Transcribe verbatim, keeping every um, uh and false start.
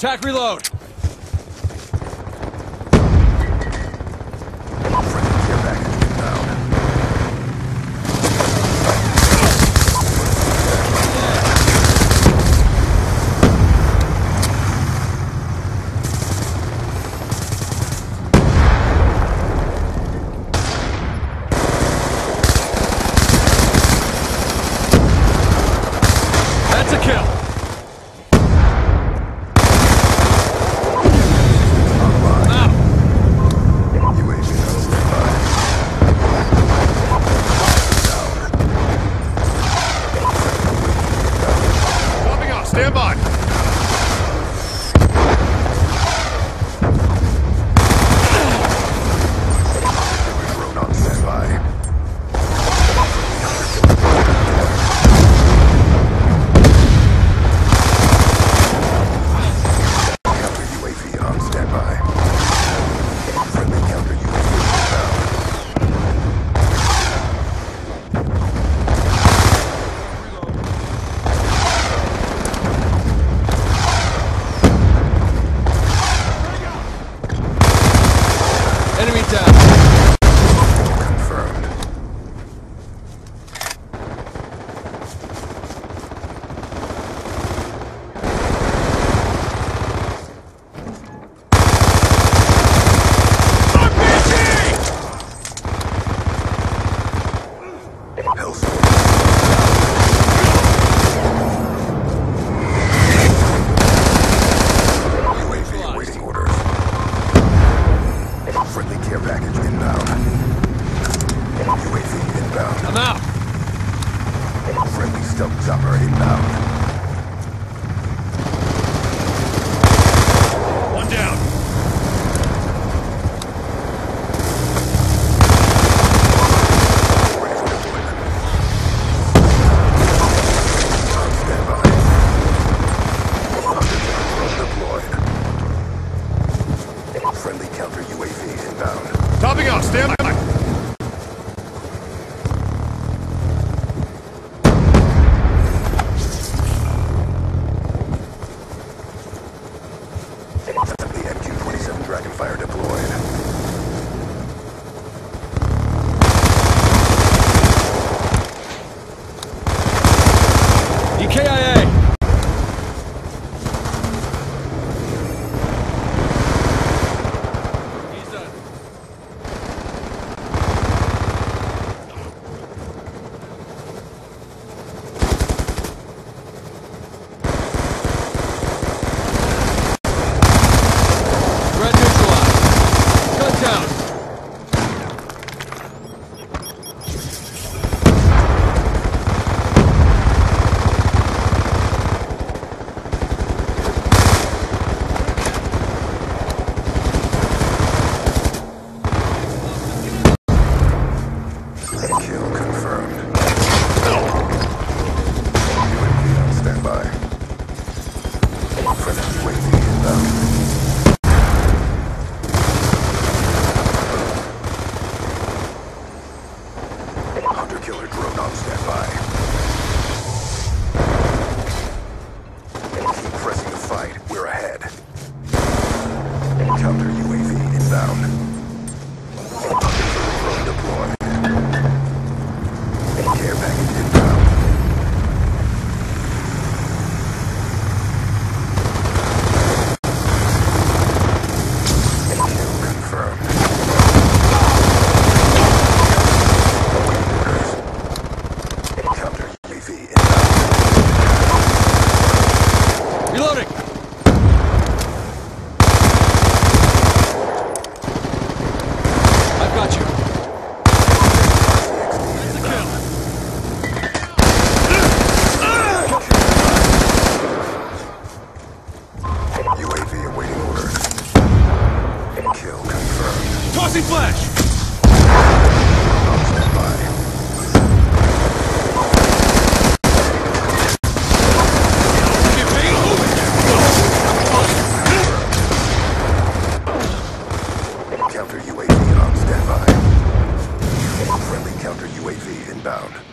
Attack reload! That's a kill! Stand by! Drone on standby. Counter U A V on standby. Friendly counter U A V down. Enemy down. Confirmed. R P G! Hellstorm. U A V awaiting orders. Friendly care package inbound. U A V inbound. I'm out. Friendly stealth chopper inbound. One down. Ready for deployment. On standby. Hunter drone deployed. Friendly counter U A V inbound. Topping off, stand by. The M Q twenty-seven Dragonfire deployed. E K I A! He's done. Threat neutralized. Gun down. Kill confirmed. U A V on standby. Friendly U A V inbound. Hunter killer drone on standby. Keep pressing the fight. We're ahead. Counter U A V inbound. Hunter killer drone deployed. Care package inbound. Kill confirmed. Orders. Counter U A V inbound. Reloading! I've got you. That's a kill. U A V awaiting orders. Kill confirmed. Tossing flash! On standby. Counter U A V on standby. Friendly counter U A V inbound.